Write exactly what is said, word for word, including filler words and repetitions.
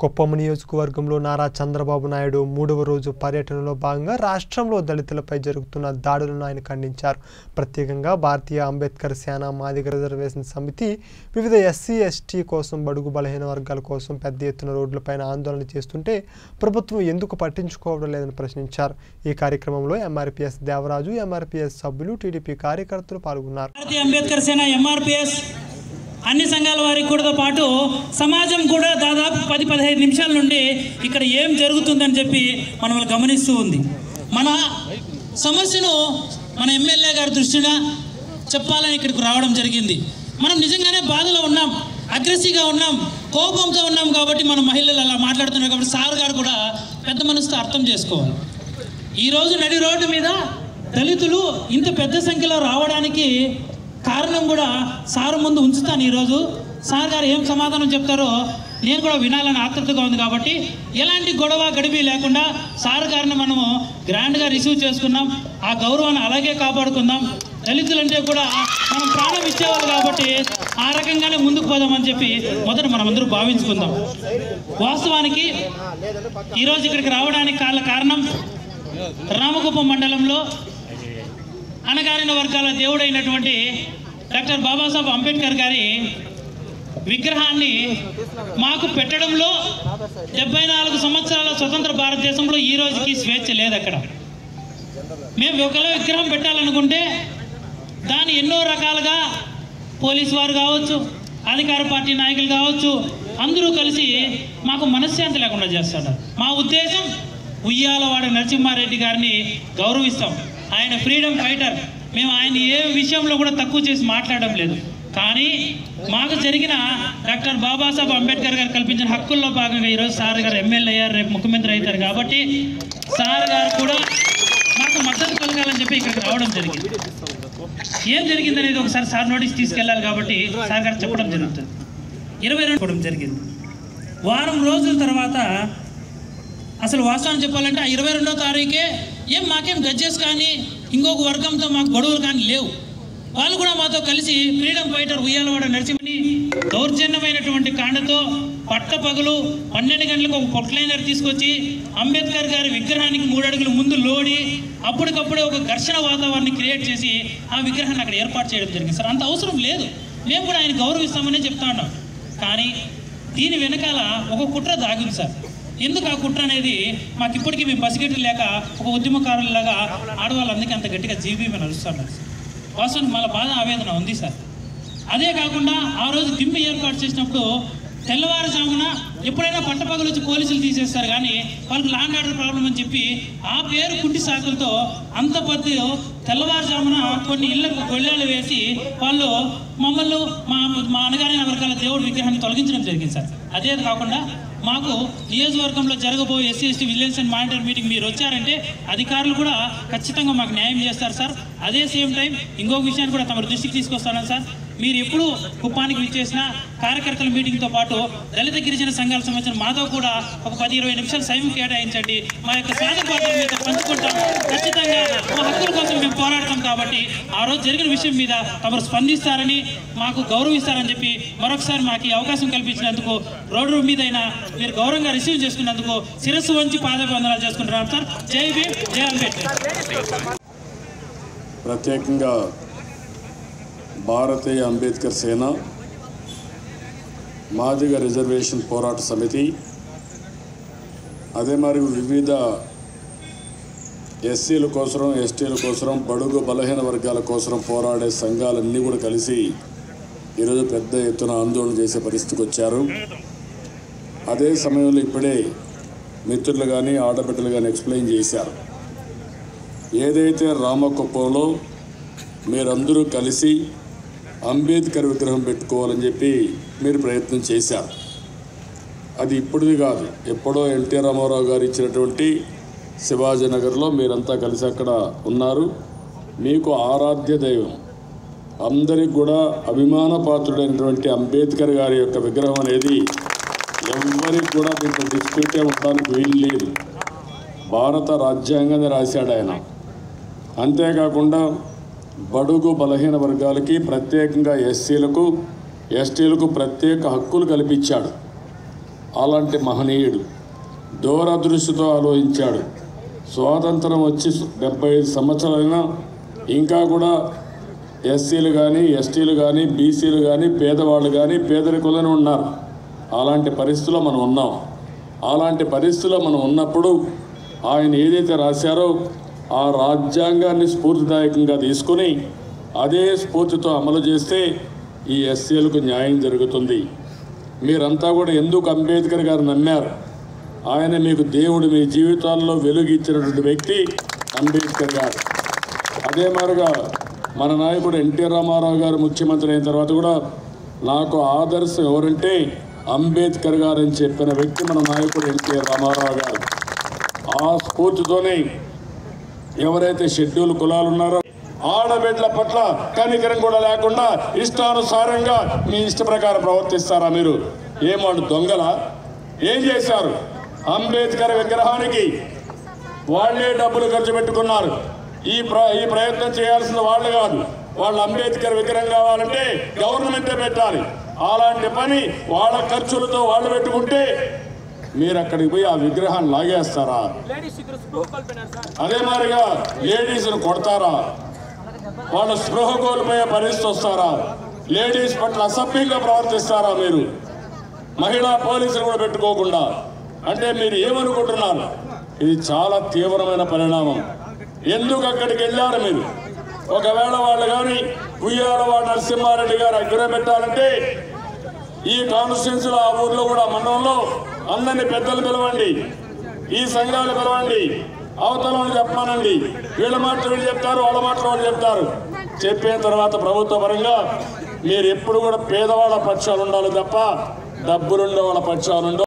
కుప్పం నియోజకవర్గంలో నారా చంద్రబాబు నాయుడు మూడవ రోజు పర్యటనలో భాగంగా రాష్ట్రంలో దళితులపై జరుగుతున్న దాడులను ఆయన ఖండించారు. ప్రత్యేకంగా భారతీయ అంబేద్కర్ సేన మాదిగ రిజర్వేషన్ సమితి వివిధ ఎస్సీ ఎస్టీ కోసం బడుగు బలహీన వర్గాల కోసం పెద్ద ఎత్తున రోడ్లపైన ఆందోళన చేస్తుంటే ప్రభుత్వం ఎందుకు పట్టించుకోవడం లేదని ప్రశ్నించారు. ఈ కార్యక్రమంలో ఎంఆర్పీఎస్ దేవరాజు, ఎంఆర్పీఎస్ సభ్యులు, టీడీపీ కార్యకర్తలు పాల్గొన్నారు. భారతీయ అంబేద్కర్ సేన ఎంఆర్పీఎస్ అన్ని సంఘాల వారికి కూడా పాటు సమాజం కూడా దాదాపు పది పదిహేను నిమిషాల నుండి ఇక్కడ ఏం జరుగుతుందని చెప్పి మనం గమనిస్తూ ఉంది. మన సమస్యను మన ఎమ్మెల్యే గారి దృష్టిగా చెప్పాలని ఇక్కడికి రావడం జరిగింది. మనం నిజంగానే బాధలో ఉన్నాం, అగ్రెసివ్గా ఉన్నాం, కోపంతో ఉన్నాం కాబట్టి మన మహిళలు అలా మాట్లాడుతున్నారు. కాబట్టి సార్ గారు కూడా పెద్ద మనసుతో అర్థం చేసుకోవాలి. ఈరోజు నడి రోడ్డు మీద దళితులు ఇంత పెద్ద సంఖ్యలో రావడానికి కారణం కూడా సార్ ముందు ఉంచుతాను. ఈరోజు సార్ గారు ఏం సమాధానం చెప్తారో నేను కూడా వినాలని ఆతృతగా ఉంది. కాబట్టి ఎలాంటి గొడవ గడిపి లేకుండా సార్ గారిని మనము గ్రాండ్గా రిసీవ్ చేసుకున్నాం. ఆ గౌరవాన్ని అలాగే కాపాడుకుందాం. దళితులంటే కూడా మనం ప్రాణం ఇచ్చేవాళ్ళు కాబట్టి ఆ రకంగానే ముందుకు పోదామని చెప్పి మొదట మనమందరూ భావించుకుందాం. వాస్తవానికి ఈరోజు ఇక్కడికి రావడానికి కాల కారణం రామకుప్పం మండలంలో అణగారిన వర్గాల దేవుడైనటువంటి డాక్టర్ బాబాసాహెబ్ అంబేద్కర్ గారి విగ్రహాన్ని మాకు పెట్టడంలో డెబ్బై నాలుగు సంవత్సరాల స్వతంత్ర భారతదేశంలో ఈ రోజుకి స్వేచ్ఛ లేదు. అక్కడ మేము ఒకవేళ విగ్రహం పెట్టాలనుకుంటే దాన్ని ఎన్నో రకాలుగా పోలీసు వారు కావచ్చు, అధికార పార్టీ నాయకులు కావచ్చు, అందరూ కలిసి మాకు మనశ్శాంతి లేకుండా చేస్తారు. మా ఉద్దేశం ఉయ్యాలవాడ నరసింహారెడ్డి గారిని గౌరవిస్తాం. ఆయన ఫ్రీడమ్ ఫైటర్. మేము ఆయన ఏ విషయంలో కూడా తక్కువ చేసి మాట్లాడడం లేదు. కానీ మాకు జరిగిన డాక్టర్ బాబాసాహెబ్ అంబేద్కర్ గారు కల్పించిన హక్కుల్లో భాగంగా ఈరోజు సార్ గారు ఎమ్మెల్యే అయ్యారు, రేపు ముఖ్యమంత్రి అవుతారు. కాబట్టి సార్ గారు కూడా మాకు మద్దతు కలగాలని చెప్పి ఇక్కడికి రావడం జరిగింది. ఏం జరిగింది అనేది ఒకసారి సార్ నోటీస్ తీసుకెళ్ళాలి కాబట్టి సార్ గారు చెప్పడం జరుగుతుంది. ఇరవై రెండు కూడా జరిగింది. వారం రోజుల తర్వాత అసలు వాస్తవం చెప్పాలంటే ఆ ఇరవై రెండో తారీఖే ఏం మాకేం గజ్జెస్ కానీ ఇంకొక వర్గంతో మాకు గొడవలు కానీ లేవు. వాళ్ళు కూడా మాతో కలిసి ఫ్రీడమ్ ఫైటర్ ఉయ్యాలవాడ నరసింహని దౌర్జన్యమైనటువంటి కాండతో పట్టపగలు పన్నెండు గంటలకు ఒక పొట్లైనర్ తీసుకొచ్చి అంబేద్కర్ గారి విగ్రహానికి మూడు అడుగులు ముందు లోడి అప్పటికప్పుడే ఒక ఘర్షణ వాతావరణాన్ని క్రియేట్ చేసి ఆ విగ్రహాన్ని అక్కడ ఏర్పాటు చేయడం జరిగింది. సార్ అంత అవసరం లేదు, మేము కూడా ఆయన గౌరవిస్తామని చెప్తా ఉన్నాం. కానీ దీని వెనకాల ఒక కుట్ర దాగింది సార్. ఎందుకు ఆ కుట్ర అనేది మాకు ఇప్పటికీ మేము పసిగట్టి లేక ఒక ఉద్యమకారులాగా ఆడవాళ్ళందరికీ అంత గట్టిగా జీబీమీ నడుస్తున్నారు. వాస్తవానికి మళ్ళీ బాధ ఆవేదన ఉంది సార్. అదే కాకుండా ఆ రోజు దింపి ఏర్పాటు చేసినప్పుడు తెల్లవారుజామున ఎప్పుడైనా పట్టపగలు వచ్చి పోలీసులు తీసేస్తారు, కానీ వాళ్ళకి ల్యాండ్ ఆర్డర్ ప్రాబ్లం అని చెప్పి ఆ పేరు కుంటి సాకులతో అంత పద్ధతి తెల్లవారుజామున కొన్ని ఇళ్లకు గొళ్ళాలు వేసి వాళ్ళు మమ్మల్ని మా మా అనగారిన వర్గాల దేవుడి విగ్రహాన్ని తొలగించడం జరిగింది సార్. అదే కాకుండా మాకు నియోజకవర్గంలో జరగబోయే SC ST vigilance and monitor meeting మీరు వచ్చారంటే అధికారులు కూడా ఖచ్చితంగా మాకు న్యాయం చేస్తారు సార్. అదే సేమ్ టైం ఇంకొక విషయాన్ని కూడా తమ దృష్టికి తీసుకొస్తాను సార్. మీరు ఎప్పుడు కుప్పానికి విచ్చేసిన కార్యకర్తల మీటింగ్తో పాటు దళిత గిరిజన సంఘాల సంబంధించిన మాతో కూడా ఒక పది ఇరవై నిమిషాలు సమయం కేటాయించండి. మా యొక్క సాధపాత్ర మీద పంచుకుంటాం. ఖచ్చితంగా మా హక్కుల కోసం మేము పోరాడతాం. కాబట్టి ఆ రోజు జరిగిన విషయం మీద తమరు స్పందిస్తారని, మాకు గౌరవిస్తారని చెప్పి మరొకసారి మాకు ఈ అవకాశం కల్పించినందుకు, రోడ్డు మీదైనా మీరు గౌరవంగా రిసీవ్ చేసుకున్నందుకు శిరస్సు వంచి పాదవందనాలు చేసుకుంటున్నాం సార్. జై భీమ్, జై అంబేద్కర్. ప్రత్యేకంగా భారతీయ అంబేద్కర్ సేన మాదిగ రిజర్వేషన్ పోరాట సమితి, అదే మరి వివిధ ఎస్సీల కోసం, ఎస్టీల కోసం, బడుగు బలహీన వర్గాల కోసం పోరాడే సంఘాలన్నీ కూడా కలిసి ఈరోజు పెద్ద ఎత్తున ఆందోళన చేసే పరిస్థితికి వచ్చారు. అదే సమయంలో ఇప్పుడే మిత్రులు కానీ ఆడబిడ్డలు కానీ ఎక్స్ప్లెయిన్ చేశారు. ఏదైతే రామకుప్పంలో మీరందరూ కలిసి అంబేద్కర్ విగ్రహం పెట్టుకోవాలని చెప్పి మీరు ప్రయత్నం చేశారు. అది ఇప్పుడుది కాదు, ఎప్పుడో ఎన్టీ రామారావు గారు ఇచ్చినటువంటి శివాజీనగర్లో మీరంతా కలిసి అక్కడ ఉన్నారు. మీకు ఆరాధ్య దైవం, అందరికి కూడా అభిమాన పాత్రుడైనటువంటి అంబేద్కర్ గారి యొక్క విగ్రహం అనేది ఎవరికి కూడా దీంట్లో డిస్ప్యూటే ఉండడానికి వీలు లేదు. భారత రాజ్యాంగాన్ని రాశాడు ఆయన. అంతేకాకుండా బడుగు బలహీన వర్గాలకి, ప్రత్యేకంగా ఎస్సీలకు, ఎస్టీలకు ప్రత్యేక హక్కులు కల్పించాడు. అలాంటి మహనీయుడు దూరదృష్టితో ఆలోచించాడు. స్వాతంత్రం వచ్చి డెబ్బై ఐదు సంవత్సరాలైనా ఇంకా కూడా ఎస్సీలు కానీ ఎస్టీలు కానీ బీసీలు కానీ పేదవాళ్ళు కానీ పేదరికులని ఉన్నారు. అలాంటి పరిస్థితుల్లో మనం ఉన్నాం. అలాంటి పరిస్థితుల్లో మనం ఉన్నప్పుడు ఆయన ఏదైతే రాశారో ఆ రాజ్యాంగాన్ని స్ఫూర్తిదాయకంగా తీసుకుని అదే స్ఫూర్తితో అమలు చేస్తే ఈ ఎస్సీలకు న్యాయం జరుగుతుంది. మీరంతా కూడా ఎందుకు అంబేద్కర్ గారు నమ్మారు? ఆయన మీకు దేవుడు, మీ జీవితాల్లో వెలుగిచ్చినటువంటి వ్యక్తి అంబేద్కర్ గారు. అదే మాదిరిగా మన నాయకుడు ఎన్టీ రామారావు గారు ముఖ్యమంత్రి అయిన తర్వాత కూడా నాకు ఆదర్శం ఎవరంటే అంబేద్కర్ గారు అని చెప్పిన వ్యక్తి మన నాయకుడు ఎన్టీ రామారావు గారు. ఆ స్ఫూర్తితోనే ఎవరైతే షెడ్యూల్ కులాలు ఉన్నారో ఆడబిడ్డల పట్ల కనికరం కూడా లేకుండా ఇష్టానుసారంగా మీ ఇష్ట ప్రకారం ప్రవర్తిస్తారా మీరు? ఏమాడు దొంగల? ఏం చేశారు? అంబేద్కర్ విగ్రహానికి వాళ్ళే డబ్బులు ఖర్చు పెట్టుకున్నారు. ఈ ప్ర ఈ ప్రయత్నం చేయాల్సిన వాళ్ళు కాదు. వాళ్ళు అంబేద్కర్ విగ్రహం కావాలంటే గవర్నమెంటే పెట్టాలి. అలాంటి పని వాళ్ళ ఖర్చులతో వాళ్ళు పెట్టుకుంటే మీరు అక్కడికి పోయి ఆ విగ్రహాన్ని లాగేస్తారా? అదే మాదిరిగా లేడీస్ను కొడతారా? వాళ్ళు స్పృహ కోల్పోయే పరిస్థితి వస్తారా? లేడీస్ పట్ల అసభ్యంగా ప్రవర్తిస్తారా మీరు? మహిళా పోలీసులు కూడా పెట్టుకోకుండా అంటే మీరు ఏమనుకుంటున్నారు? ఇది చాలా తీవ్రమైన పరిణామం. ఎందుకు అక్కడికి వెళ్ళారు మీరు? ఒకవేళ వాళ్ళు కానీ ఉయ్యాలవాడ నరసింహారెడ్డి గారు అగ్ర పెట్టాలంటే ఈ కాన్స్టిట్యున్సీలో ఆ ఊర్లో కూడా మండలంలో అందరినీ పెద్దలు పిలవండి, ఈ సంఘాలు పిలవండి, అవతలను చెప్పానండి. వీళ్ళ మాటలు వీళ్ళు చెప్తారు, వాళ్ళ మాటలు వాళ్ళు చెప్తారు. చెప్పిన తర్వాత ప్రభుత్వ పరంగా మీరు ఎప్పుడు కూడా పేదవాళ్ళ పక్షాలు ఉండాలి తప్ప డబ్బులుండే వాళ్ళ పక్షాలు ఉండవు.